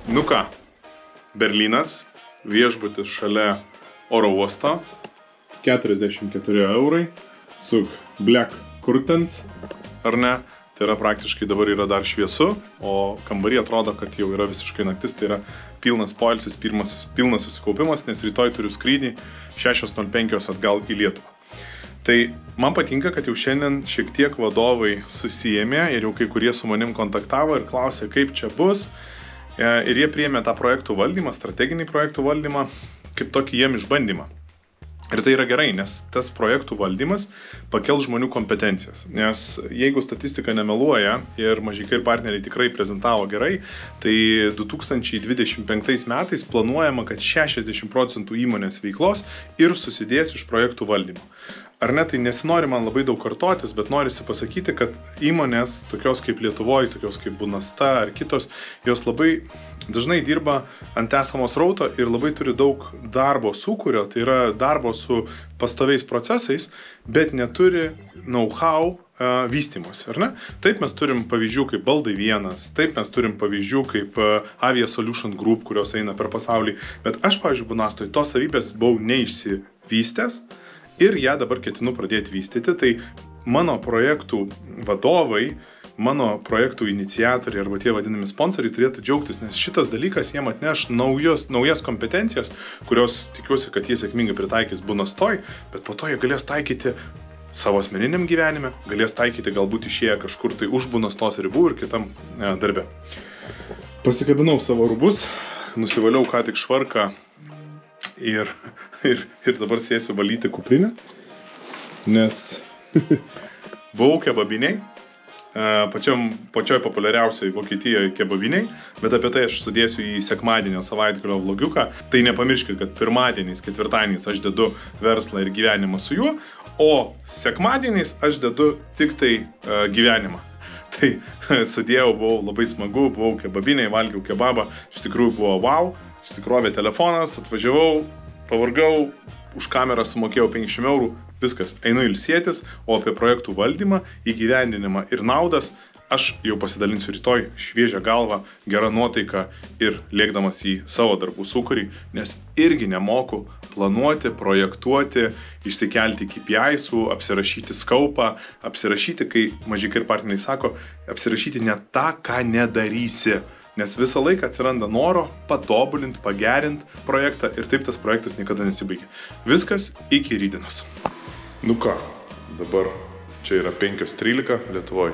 Nu ką, Berlynas, viešbutis šalia oro uosto, 44 eurai, su Black Curtains, ar ne? Tai yra praktiškai dabar yra dar šviesu, o kambarį atrodo, kad jau yra visiškai naktis, tai yra pilnas poilsis, pilnas susikaupimas, nes rytoj turiu skrydį 6:05 atgal į Lietuvą. Tai man patinka, kad jau šiandien šiek tiek vadovai susijėmė ir jau kai kurie su manim kontaktavo ir klausė, kaip čia bus. Ir jie priėmė tą projektų valdymą, strateginį projektų valdymą, kaip tokį jiem išbandymą. Ir tai yra gerai, nes tas projektų valdymas pakels žmonių kompetencijas. Nes jeigu statistika nemeluoja ir Mažeikiai ir partneriai tikrai prezentavo gerai, tai 2025 metais planuojama, kad 60% įmonės veiklos ir susidės iš projektų valdymo. Ar ne, tai nesinori man labai daug kartotis, bet norisi pasakyti, kad įmonės, tokios kaip Lietuvoje, tokios kaip Bunasta ar kitos, jos labai dažnai dirba ant esamos rauto ir labai turi daug darbo sukūrio, tai yra darbo su pastoviais procesais, bet neturi know-how vystymosi, ar ne? Taip mes turim pavyzdžių kaip Baldai 1, taip mes turim pavyzdžių kaip Avia Solution Group, kurios eina per pasaulį, bet aš, pavyzdžiui, Bunastoje tos savybės buvau neišsivystęs ir ją dabar ketinu pradėti vystyti, tai mano projektų vadovai, mano projektų iniciatoriai arba tie vadinami sponsoriai turėtų džiaugtis, nes šitas dalykas jiem atneš naujas kompetencijas, kurios tikiuosi, kad jie sėkmingai pritaikys Bunastoj, bet po to jie galės taikyti savo asmeniniam gyvenime, galės taikyti galbūt išėję kažkur tai už Bunastos ribų ir kitam darbe. Pasikabinau savo rūbus, nusivaliau ką tik švarką ir dabar sėsiu valyti kuprinę, nes buvau kebabiniai, pačioj populiariausiai Vokietijoje kebabiniai, bet apie tai aš sudėsiu į sekmadienio savaitgalio vlogiuką. Tai nepamirškit, kad pirmadieniais, ketvirtadieniais aš dedu verslą ir gyvenimą su juo, o sekmadieniais aš dedu tik tai gyvenimą. Tai sudėjau, buvau labai smagu, buvau kebabiniai, valgiau kebabą, iš tikrųjų buvo wow, išsikrovė telefonas, atvažiavau, pavargau, už kamerą sumokėjau 50 eurų, viskas, einu ilsėtis, o apie projektų valdymą, įgyvendinimą ir naudas aš jau pasidalinsiu rytoj šviežią galvą, gerą nuotaiką ir lėkdamas į savo darbų sūkurį, nes irgi nemoku planuoti, projektuoti, išsikelti KPI-sų, apsirašyti skaupą, apsirašyti, kai Mažeikiai ir partneriai sako, apsirašyti ne tą, ką nedarysi. Nes visą laiką atsiranda noro patobulinti, pagerinti projektą ir taip tas projektas niekada nesibaigia. Viskas iki rytdienos. Nu ką, dabar čia yra 5:13, Lietuvoje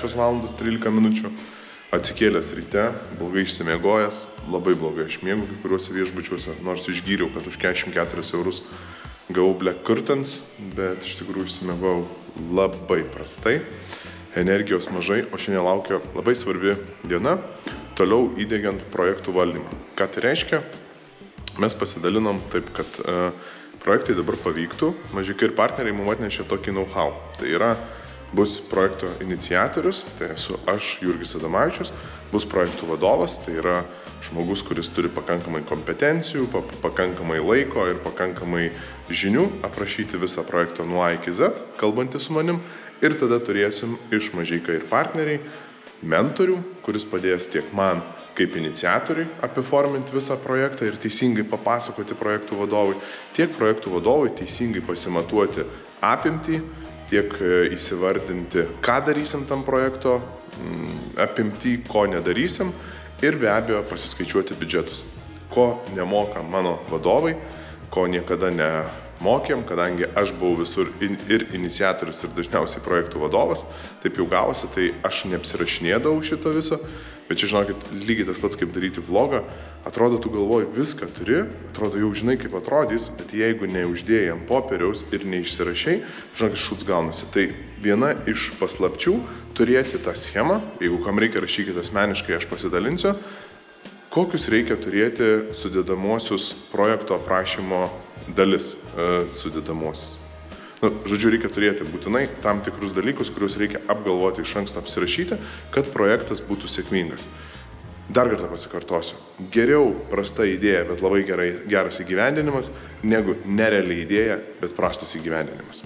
6:13, atsikėlęs ryte, blogai išsimiegojęs, labai blogai aš miegu kai kuriuose viešbučiuose, nors išgyriau, kad už 44 eurus gavau Black Curtains, bet iš tikrųjų išsimiegojau labai prastai, energijos mažai, o šiandien laukia labai svarbi diena, toliau įdiegiant projektų valdymą. Ką tai reiškia? Mes pasidalinom taip, kad projektai dabar pavyktų. Mažeikiai ir partneriai mums atnešė tokį know-how. Tai yra, bus projekto iniciatorius, tai esu aš, Jurgis Adomavičius, bus projektų vadovas, tai yra žmogus, kuris turi pakankamai kompetencijų, pakankamai laiko ir pakankamai žinių aprašyti visą projektą nuo A iki Z, kalbantį su manim, ir tada turėsim iš Mažeikiai ir partneriai mentorių, kuris padės tiek man kaip iniciatoriui apiforminti visą projektą ir teisingai papasakoti projektų vadovui, tiek projektų vadovui teisingai pasimatuoti apimtį, tiek įsivardinti, ką darysim tam projekto apimtį, ko nedarysim ir be abejo pasiskaičiuoti biudžetus. Ko nemoka mano vadovai, ko niekada nemokėm, kadangi aš buvau visur ir iniciatorius, ir dažniausiai projektų vadovas, taip jau gavosi, tai aš neapsirašinėdavau šito viso, bet čia žinokit, lygiai tas pats kaip daryti vlogą, atrodo, tu galvoji viską turi, atrodo, jau žinai kaip atrodys, bet jeigu neuždėjai ant popieriaus ir neišsirašiai, žinokit, šuts gaunasi. Tai viena iš paslapčių turėti tą schemą, jeigu kam reikia rašykite asmeniškai, aš pasidalinsiu, kokius reikia turėti sudėdamuosius projekto aprašymo dalis sudėdamuosius. Žodžiu, reikia turėti būtinai tam tikrus dalykus, kuriuos reikia apgalvoti iš anksto apsirašyti, kad projektas būtų sėkmingas. Dar kartą pasikartosiu. Geriau prasta idėja, bet labai geras įgyvendinimas, negu nereali idėja, bet prastas įgyvendinimas.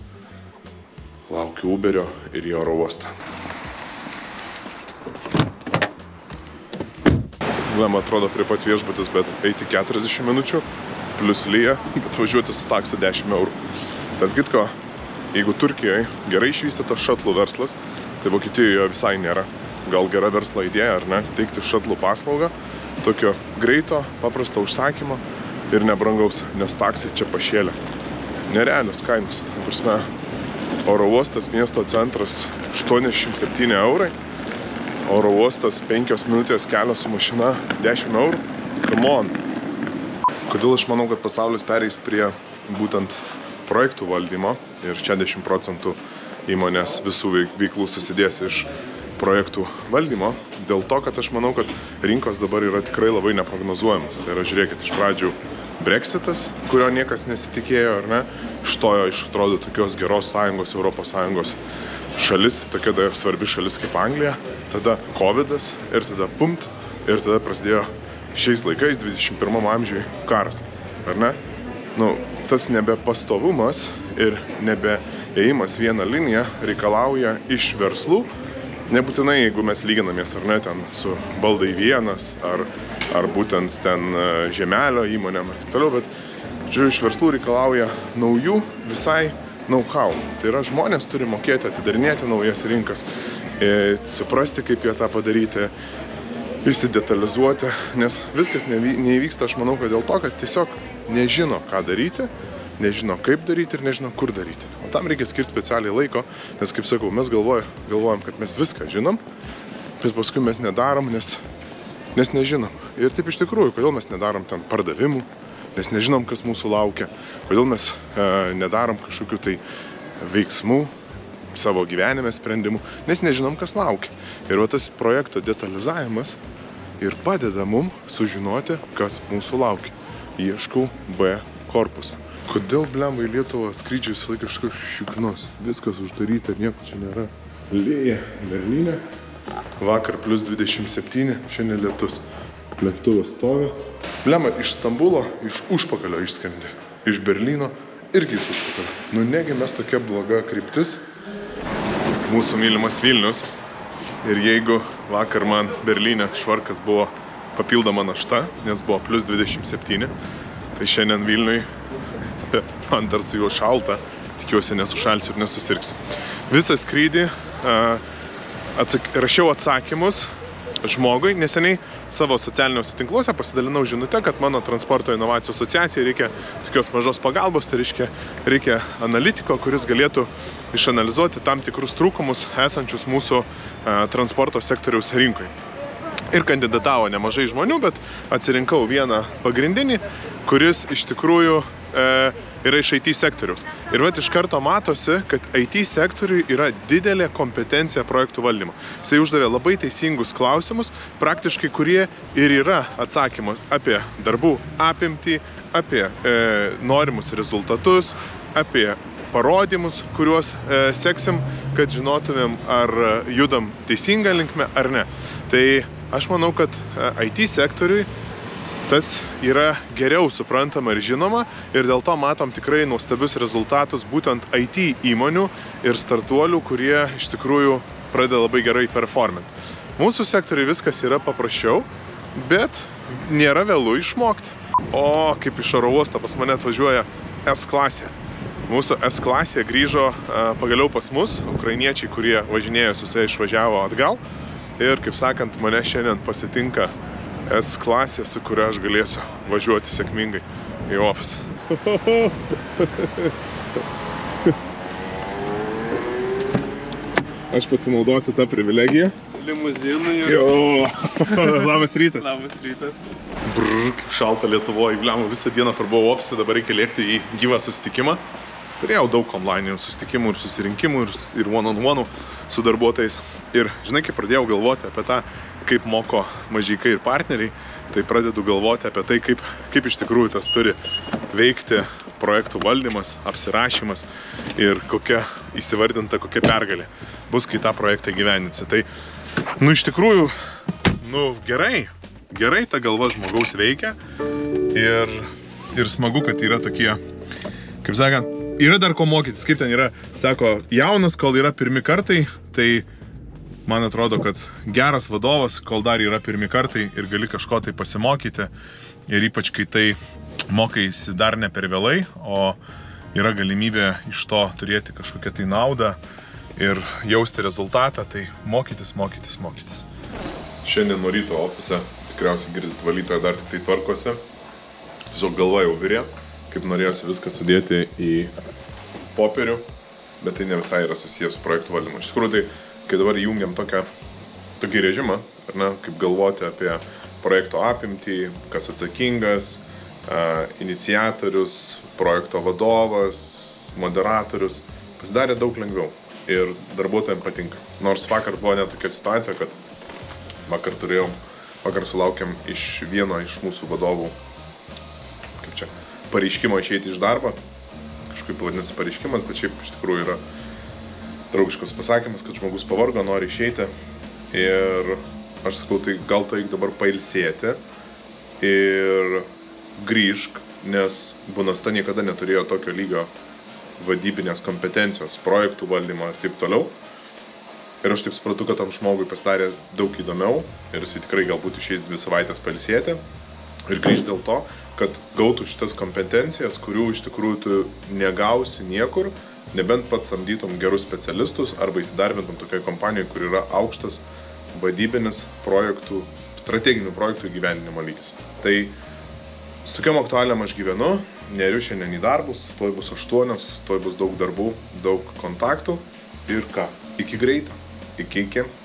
Laukiu Uberio ir į oro uostą. Man atrodo prie pat viešbutis, bet eiti 40 minučių, plus lyja, bet važiuoti su taksi 10 eurų. Tarp kitko, jeigu Turkijoje gerai išvystytas šatlų verslas, tai Vokietijoje visai nėra. Gal gera verslo idėja, ar ne, teikti šatlų paslaugą, tokio greito, paprasto užsakymo ir nebrangaus, nes taksi čia pašėlė. Nerealios kainos. Prasme, oro uostas, miesto centras 87 eurai, oro uostas 5 minutės kelio su mašina 10 eurų. Come on! Kodėl aš manau, kad pasaulis pereis prie būtent projektų valdymo ir 60% įmonės visų veiklų susidės iš projektų valdymo, dėl to, kad aš manau, kad rinkos dabar yra tikrai labai neprognozuojamas. Tai yra, žiūrėkit, iš pradžių Brexitas, kurio niekas nesitikėjo, ar ne, ištojo iš, atrodo, tokios geros sąjungos, Europos Sąjungos šalis, tokia dar svarbi šalis kaip Anglija, tada Covidas ir tada pumt, ir tada prasidėjo šiais laikais, 21 amžiui, karas, ar ne? Nu, tas nebepastovumas ir nebeėjimas vieną liniją reikalauja iš verslų, nebūtinai, jeigu mes lyginamės, ar ne, ten su Baldai Vienas, ar būtent ten Žemelio įmonėm ir taip toliau, bet, žiūrėjau, iš verslų reikalauja naujų visai know-how. Tai yra, žmonės turi mokėti atidarinėti naujas rinkas, suprasti, kaip jie tą padaryti, įsidetalizuoti, nes viskas neįvyksta, aš manau, kad dėl to, kad tiesiog nežino, ką daryti, nežino, kaip daryti ir nežino, kur daryti. O tam reikia skirti specialiai laiko, nes, kaip sakau, mes galvojam, kad mes viską žinom, bet paskui mes nedarom, nes nežinom. Ir taip iš tikrųjų, kodėl mes nedarom ten pardavimų, nes nežinom, kas mūsų laukia, kodėl mes nedarom kažkokių tai veiksmų savo gyvenime sprendimų, nes nežinom, kas laukia. Ir va tas projekto detalizavimas ir padeda mum sužinoti, kas mūsų laukia. Ieškau B korpusą. Kodėl, blemba, į Lietuvą skrydžiai visą laiką kažkas šiknos? Viskas uždaryta, nieko čia nėra. Lyja Berlyne. Vakar plus 27, šiandien lietus. Lėktuvas stovi. Blemba, iš Stambulo, iš užpakalio išskrendi. Iš Berlyno irgi iš užpakalio. Nu, negi mes tokia bloga kryptis. Mūsų mylimas Vilnius. Ir jeigu vakar man Berlyne švarkas buvo papildoma našta, nes buvo plus 27, tai šiandien Vilniui man dar su juo šalta, tikiuosi nesušalsiu ir nesusirgsiu. Visą skrydį rašiau atsakymus žmogui. Neseniai savo socialiniuose tinkluose pasidalinau žinutę, kad mano transporto inovacijų asociacijai reikia tokios mažos pagalbos, tai reikia analitiko, kuris galėtų išanalizuoti tam tikrus trūkumus esančius mūsų transporto sektoriaus rinkoje. Ir kandidatavo nemažai žmonių, bet atsirinkau vieną pagrindinį, kuris iš tikrųjų yra iš IT sektoriaus. Ir vat iš karto matosi, kad IT sektoriui yra didelė kompetencija projektų valdymo. Jisai uždavė labai teisingus klausimus, praktiškai kurie ir yra atsakymas apie darbų apimtį, apie norimus rezultatus, apie parodymus, kuriuos seksim, kad žinotumėm, ar judam teisingą linkmę ar ne. Tai aš manau, kad IT sektoriui tas yra geriau suprantama ir žinoma ir dėl to matom tikrai nuostabius rezultatus būtent IT įmonių ir startuolių, kurie iš tikrųjų pradeda labai gerai performint. Mūsų sektoriui viskas yra paprasčiau, bet nėra vėlu išmokti. O kaip iš oro uosto pas mane atvažiuoja S klasė. Mūsų S klasė grįžo pagaliau pas mus, ukrainiečiai, kurie važinėjo su jais, išvažiavo atgal. Ir, kaip sakant, mane šiandien pasitinka S klasė, su kuria aš galėsiu važiuoti sėkmingai į ofisą. Aš pasinaudosiu tą privilegiją. Su limuzinu ir... Jo, labas rytas. Labas rytas. Brr, šalta Lietuvoje, blemba, visą dieną prabuvau ofise, dabar reikia lėkti į gyvą susitikimą. Turėjau daug online susitikimų ir susirinkimų ir one-on-one su darbuotojais. Ir žinai, kai pradėjau galvoti apie tą, kaip moko mažykai ir partneriai, tai pradedu galvoti apie tai, kaip iš tikrųjų tas turi veikti projektų valdymas, apsirašymas ir kokia įsivardinta, kokia pergalė bus, kai tą projektą gyveninsi. Tai, iš tikrųjų, gerai ta galva žmogaus veikia ir smagu, kad yra tokie, kaip sakant, yra dar ko mokytis, kaip ten yra, sako, jaunas, kol yra pirmi kartai, tai Man atrodo, kad geras vadovas, kol dar yra pirmi kartai ir gali kažko tai pasimokyti, ir ypač kai tai mokaisi dar ne per vėlai, o yra galimybė iš to turėti kažkokią tai naudą ir jausti rezultatą, tai mokytis. Šiandien nuo ryto ofise, tikriausiai girdit, valytoja dar tik tai tvarkosi. Tiesiog galva jau virė, kaip norėjosi viską sudėti į popierių, bet tai ne visai yra susijęs su projektų valdymu. Iš tikrųjų, tai kai dabar jungiam tokį režimą, ar ne, kaip galvoti apie projekto apimtį, kas atsakingas, iniciatorius, projekto vadovas, moderatorius, pasidarė daug lengviau ir darbuotojams patinka. Nors vakar buvo net tokia situacija, kad vakar sulaukėm iš vieno iš mūsų vadovų, pareiškimo išeiti iš darbo. Kažkaip vadinasi pareiškimas, bet šiaip iš tikrųjų yra draugiškas pasakymas, kad žmogus pavargo, nori išeiti. Ir aš sakau, tai gal tu eik dabar pailsėti ir grįžk, nes Bunasta niekada neturėjo tokio lygio vadybinės kompetencijos, projektų valdymo ir taip toliau. Ir aš taip supratau, kad tam žmogui pasidarė daug įdomiau ir jisai tikrai galbūt išeis 2 savaitės pailsėti ir grįžti dėl to, kad gautų šitas kompetencijas, kurių iš tikrųjų tu negausi niekur, nebent pats samdytum gerus specialistus arba įsidarbintum tokioje kompanijoje, kur yra aukštas vadybinis projektų, strateginių projektų įgyvendinimo lygis. Tai su tokiom aktualiam aš gyvenu, neriu šiandien į darbus, tuoj bus 8, tuoj bus daug darbų, daug kontaktų ir ką, iki greito, iki.